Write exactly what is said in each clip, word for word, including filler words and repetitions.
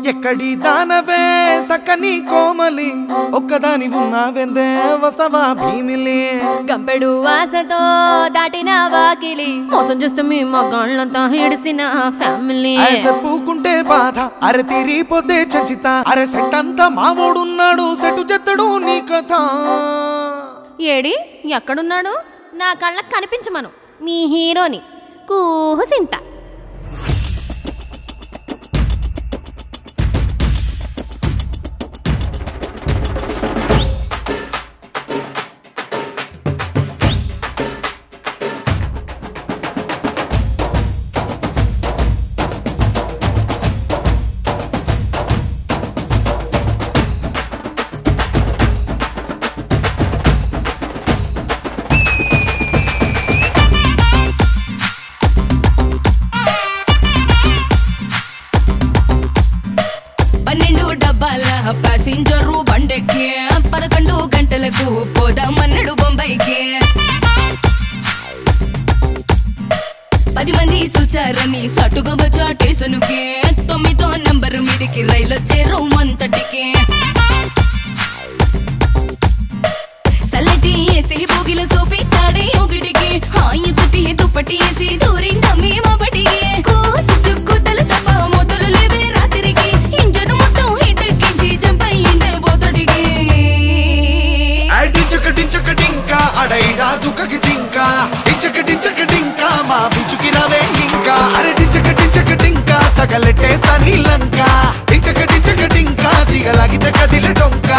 ఎక్కడి దానవే సక్కని కోమలి ఒక్కదాని ఉన్నావెందే వస్తవా భీమిలి గంపెడు ఆశతో దాటిన వాకిలి మోసం చూస్తే మీ మగాళ్ళంతా ఏడిసిన ఫ్యామిలీ పూకుంటే బాధ అరే తీరిపోతే చంచిత అరే సెట్ అంతా మావోడున్నాడు సెటు చెత్తడు నీ కథ ఏడి ఎక్కడున్నాడు నా కళ్ళకు కనిపించమను మీ హీరోని కూహుసింత ప్యాసింజరు బండెక్కి పదకొండు గంటలకు పోదామన్నాడు బొంబాయికి పది మంది సుచారని సటుగా వచ్చా స్టేషన్కి తొమ్మిదో నంబరు మీదికి రైలు వచ్చే రౌమంతటికి సల్లటి వేసి పోగిల సోపి చాడే ఒకటికి హాయి తుటి దుప్పటి వేసి దూరిండ మేము బడికి కోచి చుక్కుతల తప్ప మొదలు లేవే రాత్రికి ఇంజను మొత్తం హిటెక్కించి జంపయ్యిండే బోతడికి డించకటించకటింకా అడైడా దుఃఖకి జింకా డించకటించకటింకా మా బిచుకి నవే ఇంకా అరే డించకటించకటింకా తగలెట్టేస్తా నీలంక డించకటించకటింకా దిగలాగితే కదిలే డొంకా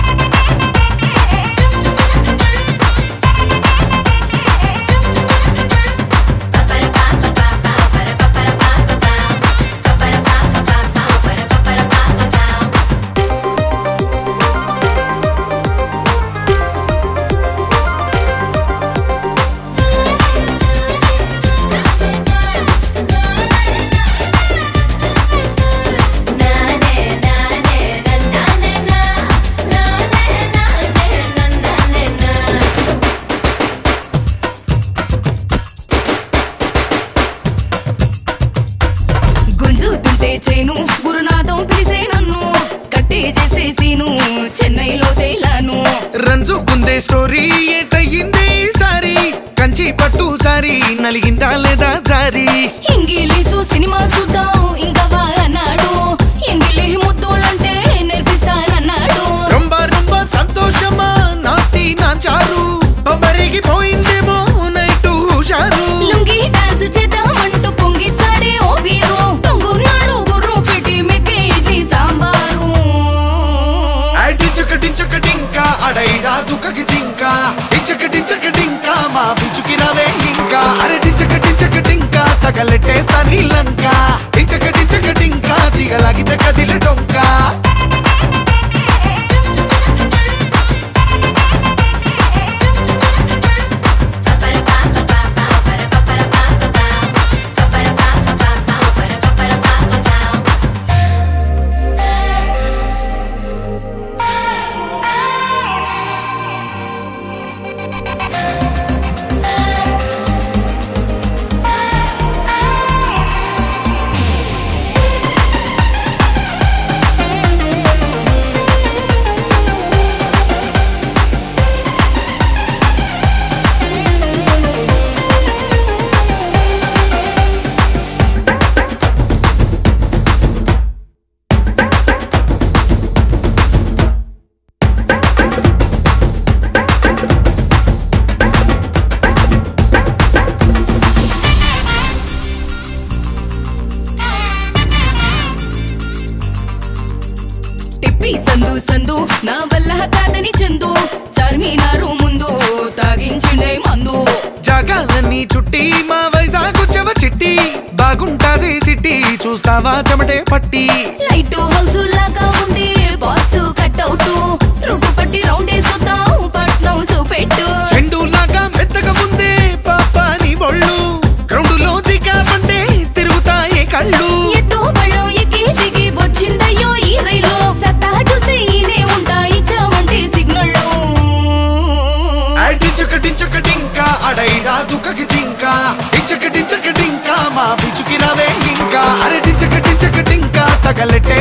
చేను గురునాథం పిలిసే నన్ను కట్టే చేసేసీను చెన్నైలో తేలాను రంజు గుందే స్టోరీ ఏటయింది సారీ కంచి పట్టు సారీ నలిగిందా లేదా జారీ ఇంగిలీసు సినిమా చూద్దాం ఇంకా అన్నాడు ఇంగిలీ ముద్దులంటే నేర్పిస్తానన్నాడు రొంబ రొంబ సంతోషమా నాటి నాంచారు బొమ్మరిగిపోయిందేమో నైటు హుషారు లుంగి డాన్స్ చేద్దామంటూ పొంగిచ్చాడే ఓ బీరు తొంగున్నాడు గుర్రు పెట్టి మెక్కే ఇడ్లీ సాంబారు డించకటించకటింకా అడైడా దుఃఖకి జింకా డించకటించకటింకా మా బిచుకి నవే ఇంకా అరే డించకటించకటింకా తగలెట్టేస్తా నీలంక డించకటించకటింకా దిగలాగితే కదిలే డొంకా సందు సందు నా వల్ల కాదని చందు చార్మినారు ముందు తాగించిండే మందు జగాలన్నీ చుట్టి మా వైజాగ్ చెవ చిట్టి బాగుంటాది సిటీ చూస్తావా చెమటే పట్టి లైట్ హౌస్ లాగా ఉంది బాస్ కట్అవుట్ రూటు పట్టి రౌండ్ వేసుతాం పట్నం సూపెట్టు చెండు లాగా మెత్తగా ముందే పాపాని ఒళ్ళు గ్రౌండులో దిగామంటే తిరుగుతాయే కళ్ళు ఎత్తు బళ్ళం ఎక్కి దిగి వచ్చిందయ్యో ఈ రైలు సత్తా చూసి ఈనే ఉంటాయి చావంటి సిగ్నల్ డించకటించకటింకా అడైడా దుఃఖకి జింకా డించకటించకటింకా మా బిచుకి నవే ఇంకా అరే డించకటించకటింకా తగలెట్టే